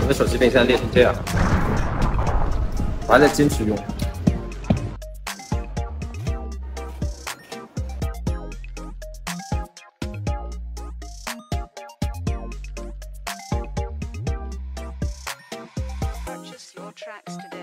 的手机被你现在裂成这样，我还在坚持用。 Purchase your tracks today.